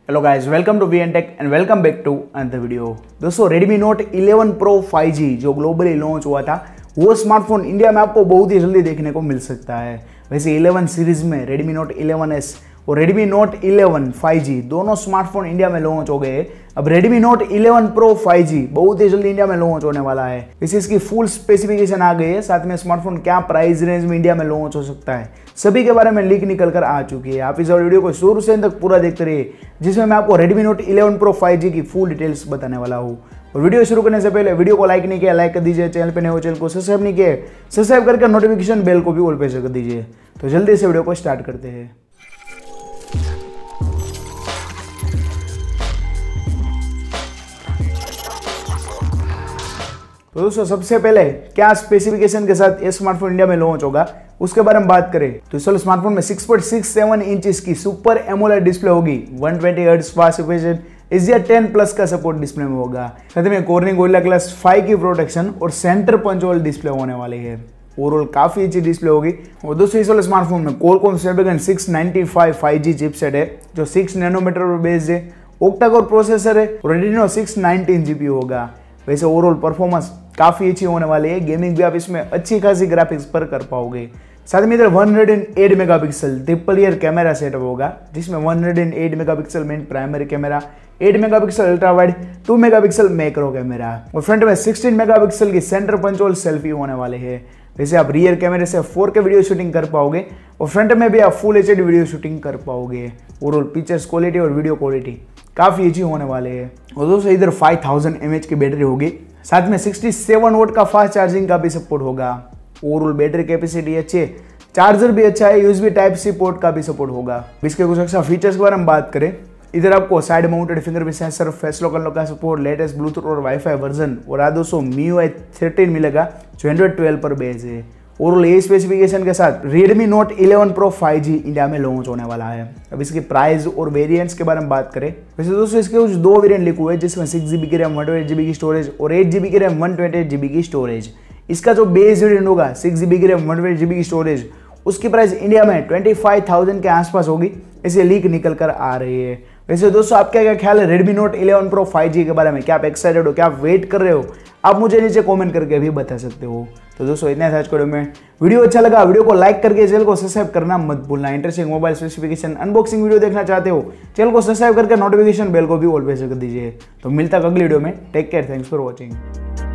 Hello guys, welcome to VN tech and welcome back to another video. दोस्तों, Redmi Note 11 Pro 5G जो globally launch हुआ था, वो smartphone India में आपको बहुत ही जल्दी देखने को मिल सकता है। वैसे 11 सीरीज में Redmi Note 11S और Redmi Note 11 5G दोनों स्मार्टफोन इंडिया में लॉन्च हो गए। अब Redmi Note 11 Pro 5G बहुत ही जल्दी इंडिया में लॉन्च होने वाला है। वैसे इसकी फुल स्पेसिफिकेशन आ गई है, साथ में स्मार्टफोन क्या प्राइस रेंज में इंडिया में लॉन्च हो सकता है, सभी के बारे में लीक निकल कर आ चुकी है। आप इस वीडियो को शुरू से अंत तक पूरा देखते रहिए, जिसमें मैं आपको Redmi Note 11 Pro 5G की फुल डिटेल्स बताने वाला हूँ। और वीडियो शुरू करने से पहले वीडियो को लाइक नहीं किया, लाइक कर दीजिए। चैनल पे नए हो चैनल को सब्सक्राइब नहीं किया, सब्सक्राइब करके नोटिफिकेशन बेल को भी ऑल पे कर दीजिए। तो जल्दी से वीडियो को स्टार्ट करते हैं। तो दोस्तों, सबसे पहले क्या स्पेसिफिकेशन के साथ ये स्मार्टफोन इंडिया में लॉन्च होगा उसके बारे में बात करें तो इस स्मार्टफोन में 6.67 इंच की सुपर एमोलेड डिस्प्ले होगी, 120 हर्ट्ज फास्ट रिफ्रेश HDR10+ का सपोर्ट डिस्प्ले में होगा। साथ में कॉर्निंग गोरिल्ला ग्लास 5 की प्रोटेक्शन और सेंटर पंच होल डिस्प्ले होने वाली है। ओवरऑल काफी अच्छी डिस्प्ले होगी। और दोस्तों, इस वाले स्मार्टफोन में Qualcomm Snapdragon 695 5G चिपसेट है जो 6 नैनोमीटर पर बेस्ड है, ऑक्टा-कोर प्रोसेसर है और Adreno 619 GPU होगा। वैसे ओवरऑल परफॉर्मेंस काफी अच्छी होने वाली है, गेमिंग भी आप इसमें अच्छी खासी ग्राफिक्स पर कर पाओगे। साथ में इधर 108 megapixel triple rear camera setup होगा, जिसमें 108 megapixel main primary camera, 8 megapixel ultra wide, 2 megapixel macro camera और फ्रंट में 16 मेगापिक्सल की सेंटर पंच होल सेल्फी होने वाले हैं। वैसे आप रियर कैमरे से 4K वीडियो शूटिंग कर पाओगे और फ्रंट में भी आप फुल HD वीडियो शूटिंग कर पाओगे। ओवरऑल पिक्चर्स क्वालिटी और वीडियो क्वालिटी काफी अच्छी होने वाले हैं। और दोस्तों, इधर 5000 mAh की बैटरी होगी, साथ में 67 वोट का फास्ट चार्जिंग का भी सपोर्ट होगा। ओवरऑल बैटरी कैपेसिटी अच्छी है, चार्जर भी अच्छा है, USB Type-C पोर्ट का भी सपोर्ट होगा। इसके कुछ एक्स्ट्रा फीचर्स के बारे में बात करें, इधर आपको side mounted fingerprint sensor, face lock unlock का सपोर्ट, लेटेस्ट ब्लूटूथ और वाईफाई वर्जन और दोस्तों MIUI 13 मिलेगा जो Android 12 पर बेस्ड है। ओवरऑल ये स्पेसिफिकेशन के साथ Redmi Note 11 Pro 5G India में लॉन्च होने वाला है। अब इसकी प्राइस और वेरिएंट्स के बारे में बात करें, वैसे दोस्तों इसके कुछ दो वेरिएंट लिखे हुए हैं, जिसमें 6GB की रैम 128GB की स्टोरेज और 8GB की रैम 128GB की स्टोरेज। इसका जो बेस वेरिएंट होगा 6GB की रैम 128GB की स्टोरेज, उसकी प्राइस इंडिया में 25,000 के आसपास होगी, इसे लीक निकल कर आ रही है। वैसे दोस्तों, आपका क्या ख्याल है Redmi Note 11 Pro 5G के बारे में? क्या आप एक्साइटेड हो, क्या आप वेट कर रहे हो? आप मुझे नीचे कमेंट करके भी बता सकते हो। तो दोस्तों, इतना था आज के वीडियो में। वीडियो अच्छा लगा, वीडियो को लाइक करके चैनल को सब्सक्राइब करना मत भूलना। Interesting mobile specification unboxing video देखना चाहते हो, चैनल को सब्सक्राइब करके नोटिफिकेशन बेल को भी ऑल पे कर दीजिए। तो मिलता है अगली वीडियो में। Take care, thanks for watching.